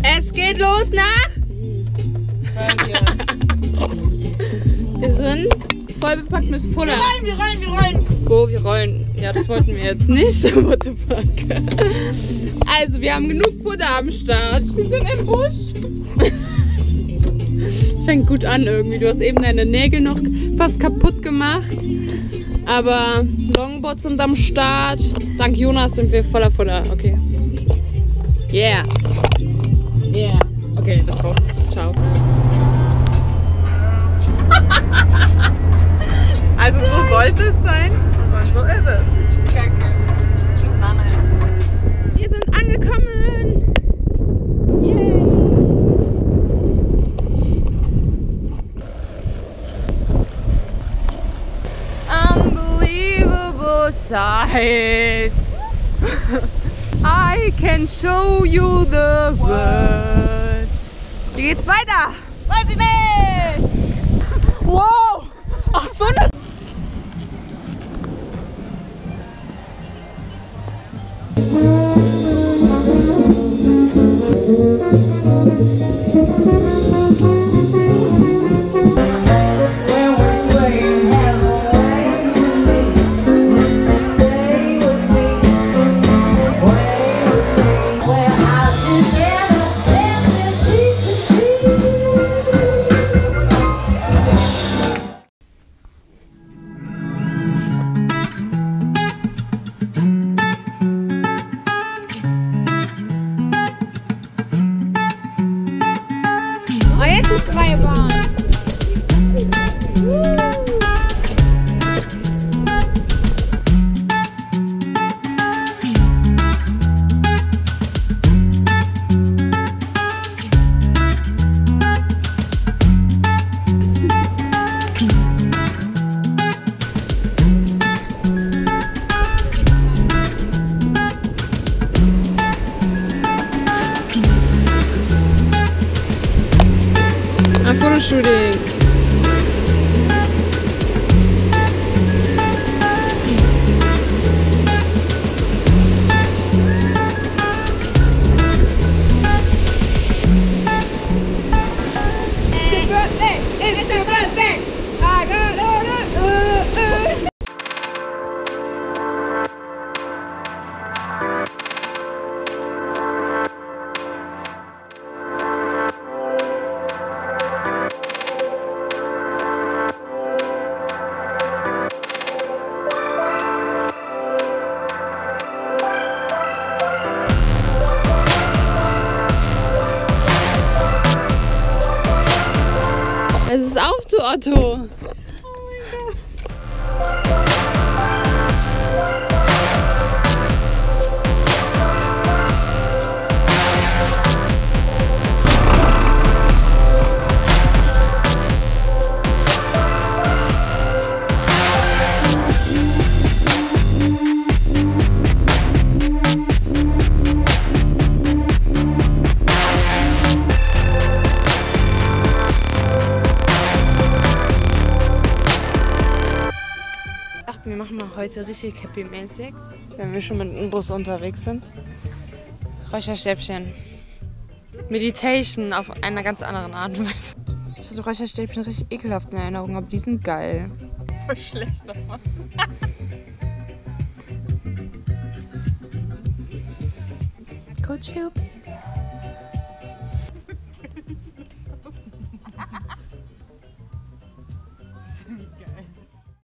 Es geht los nach... Wir sind voll bepackt mit Futter. Wir rollen! Go, wir rollen. Ja, das wollten wir jetzt nicht. What the fuck? Also, wir haben genug Futter am Start. Wir sind im Busch. Fängt gut an irgendwie. Du hast eben deine Nägel noch fast kaputt gemacht. Aber Longboards sind am Start. Dank Jonas sind wir voller Futter. Okay. Yeah. Yeah. Okay, let's go. Ciao. Also so sollte es sein und so ist es. Kacke. Wir sind angekommen. Yay. Unbelievable sights. I can show you the world. Wie geht's weiter? Weiß ich nicht! Wow! Ach so eine... Oh, jetzt ist freie Bahn. Ein Fotoshooting. Es ist auf zu Otto. Wir machen mal heute richtig happy-mäßig, wenn wir schon mit dem Bus unterwegs sind. Räucherstäbchen. Meditation auf einer ganz anderen Art und Weise. Ich hatte Räucherstäbchen richtig ekelhaft in Erinnerung, aber die sind geil. Voll schlecht davon. Coach Phil. Geil.